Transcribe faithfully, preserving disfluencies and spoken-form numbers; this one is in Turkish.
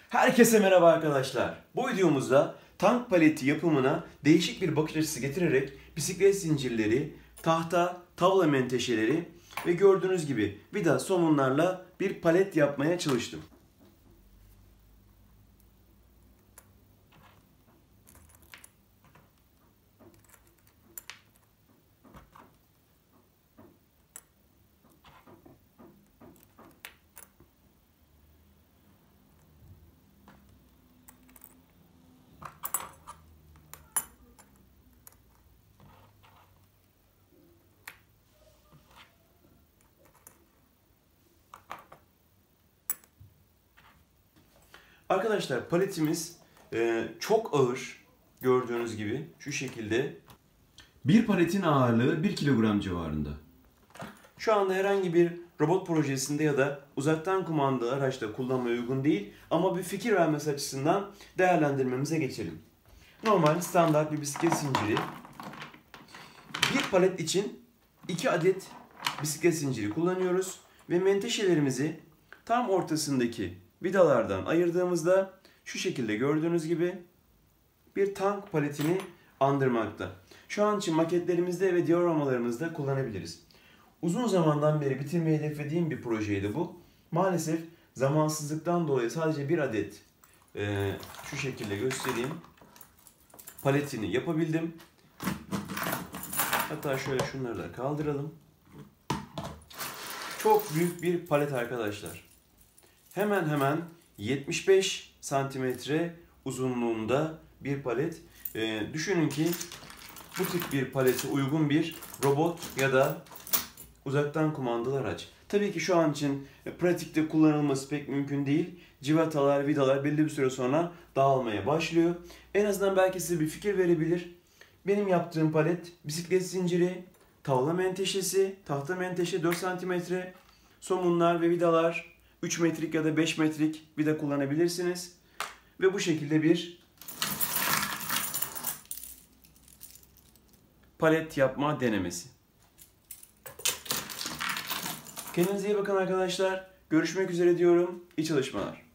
Herkese merhaba arkadaşlar. Bu videomuzda tank paleti yapımına değişik bir bakış açısı getirerek bisiklet zincirleri, tahta, tavla menteşeleri ve gördüğünüz gibi vida somunlarla bir palet yapmaya çalıştım. Arkadaşlar paletimiz e, çok ağır, gördüğünüz gibi şu şekilde. Bir paletin ağırlığı bir kilogram civarında. Şu anda herhangi bir robot projesinde ya da uzaktan kumandalı araçta kullanmaya uygun değil ama bir fikir vermesi açısından değerlendirmemize geçelim. Normal standart bir bisiklet zinciri. Bir palet için iki adet bisiklet zinciri kullanıyoruz ve menteşelerimizi tam ortasındaki vidalardan ayırdığımızda şu şekilde gördüğünüz gibi bir tank paletini andırmakta. Şu an için maketlerimizde ve dioramalarımızda kullanabiliriz. Uzun zamandan beri bitirmeyi hedeflediğim bir projeydi bu. Maalesef zamansızlıktan dolayı sadece bir adet e, şu şekilde göstereyim paletini yapabildim. Hatta şöyle şunları da kaldıralım. Çok büyük bir palet arkadaşlar. Hemen hemen yetmiş beş santimetre uzunluğunda bir palet. Ee, düşünün ki bu tip bir palete uygun bir robot ya da uzaktan kumandalı araç. Tabii ki şu an için pratikte kullanılması pek mümkün değil. Civatalar, vidalar belli bir süre sonra dağılmaya başlıyor. En azından belki size bir fikir verebilir. Benim yaptığım palet bisiklet zinciri, tavla menteşesi, tahta menteşe dört santimetre, somunlar ve vidalar üç metrik ya da beş metrik vida kullanabilirsiniz. Ve bu şekilde bir palet yapma denemesi. Kendinize iyi bakın arkadaşlar. Görüşmek üzere diyorum. İyi çalışmalar.